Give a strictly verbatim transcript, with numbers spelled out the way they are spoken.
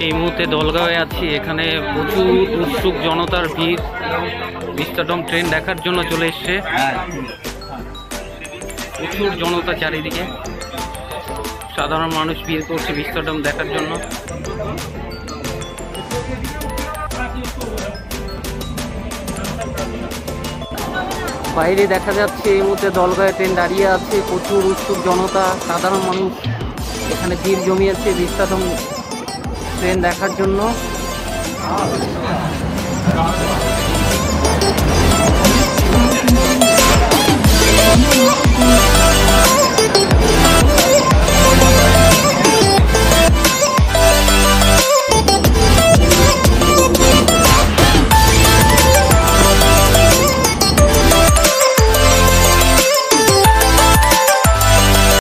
এই মুহূর্তে দলগাঁওয়ে আছি। এখানে প্রচুর উৎসুক জনতার ভিড় ভিস্টা ডোম ট্রেন দেখার জন্য চলে এসছে। প্রচুর জনতা চারিদিকে, সাধারণ মানুষ ভিড় করছে ভিস্টা ডোম দেখার জন্য। বাইরে দেখা যাচ্ছে এই মুহূর্তে দলগাঁয়ে ট্রেন দাঁড়িয়ে আছে, প্রচুর উৎসুক জনতা, সাধারণ মানুষ এখানে ভিড় জমিয়েছে ভিস্টা ডোম ট্রেন দেখার জন্য।